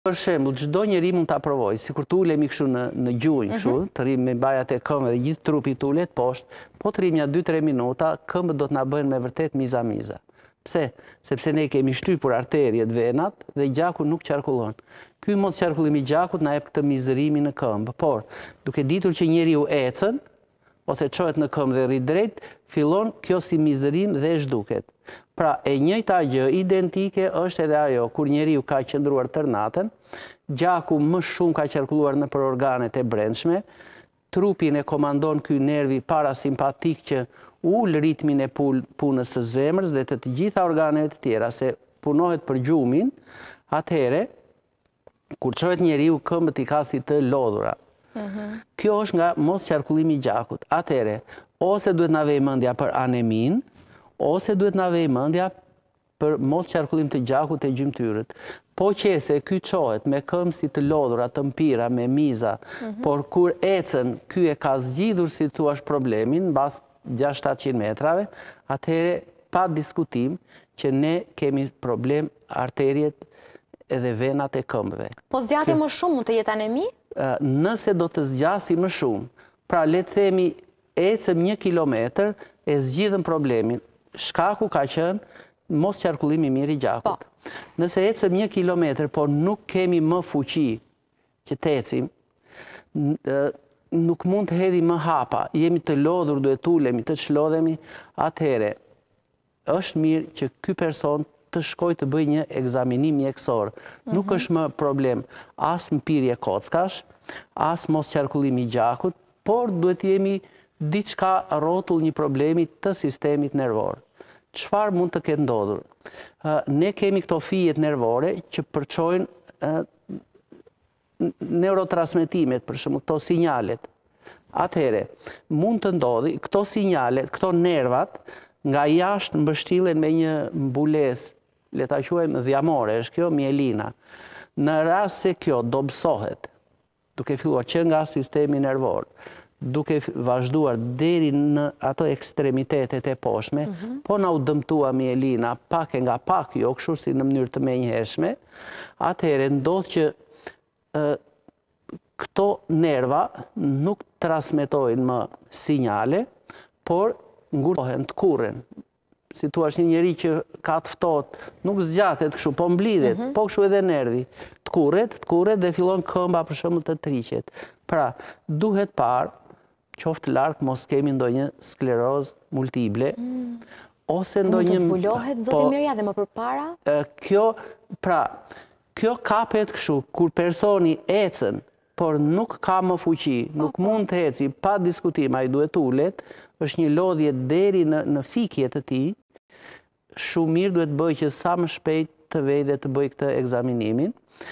Për shembull, çdo njeri mund ta provojë, sikur të ulemi kështu në gjunjë, kështu, të rrim me bajat e këmbëve dhe gjithë trupi të ulet poshtë, po të rrim ja 2-3 minuta, këmbët do të na bëjnë me vërtet miza. Pse? Sepse ne kemi shtypur arteriet, venat dhe gjaku nuk qarkullon. Ky mos qarkullimi i gjakut na jep këtë mizërimin në këmbë, por duke ditur që njeriu ecën ose çohet në këmbë dhe rri drejt, fillon kjo si mizërim dhe zhduket. Pra, e njëjta gjë identike është edhe ajo, kur njeriu ka qëndruar tër natën, gjaku më shumë ka qarkulluar nëpër organet e brendshme, trupin e komandon ky nervi parasimpatik që ul ritmin e punës së zemrës dhe të gjitha organet e tjera, se punohet për gjumin, atëhere, kur çohet njeriu këmbët i ka si të lodhura. Kjo është nga mos qarkullimi i gjakut. Atëhere, ose duhet na vej mendja për anemin, ose duhet na vej mendja për mos qarkullim të gjakut e gjymtyrët. Po qese ky çohet me këmbë si të lodhura, të mpira, me miza, por kur ecën, ky e ka zgjidhur si thua problemin, mbas 600-700 metrave, atëhere pa diskutim që ne kemi problem arteriet edhe venat e këmbëve. Po zgjati më shumë mund të jetë anemi? Nëse do të zgjasi më shumë, pra le të themi ecëm 1 kilometër e zgjidhëm problemin. Shkaku ka qenë mos qarkullimi mirë i gjakut. Nëse ecëm 1 kilometër, por nuk kemi më fuqi që të ecim, nuk mund të hedhim më hapa, jemi të lodhur, duhet ulemi, të çlodhemi, atëhere është mirë që ky person të shkojë të bëjë një ekzaminim mjekësor. Nuk është më problem as mpirje kockash, as mos qarkullimi i gjakut, por duhet jemi diçka rrotull një problemi të sistemit nervor. Çfarë mund të ketë ndodhur? Ne kemi këto fijet nervore që përçojnë neurotransmetimet, për shembull këto sinjalet. Atëhere, mund të ndodhi këto sinjalet, këto nervat, nga jashtë mbështillen me një mbulesë, le ta quajmë dhjamore, është kjo mielina. Në rast se kjo dobësohet, duke filluar që nga sistemi nervor, duke vazhduar deri në ato ekstremitetet e poshtme, po na u dëmtua mielina pak e nga pak, jo kështu si në mënyrë të menjëhershme, atëherë ndodh që këto nerva nuk transmetojnë më sinjale, por ngurtohen, të kurren. Si thua një njeri që ka të ftohtë, nuk zgjatet kështu, po mblidhet, po kështu edhe nervi. Të kurret dhe fillon këmba për shembull të triqet. Pra, duhet parë qoftë larg mos kemi ndonjë sklerozë multiple ose ndonjë mund të zbulohet zoti Mirja dhe më përpara? Kjo kapet kështu kur personi ecën, por nuk ka më fuqi, nuk mund të eci, pa diskutim, ai duhet ulet, është një lodhje deri në fikje të tij. Shumë mirë duhet bëjë që sa më shpejt të vej dhe të bëj këtë ekzaminimin.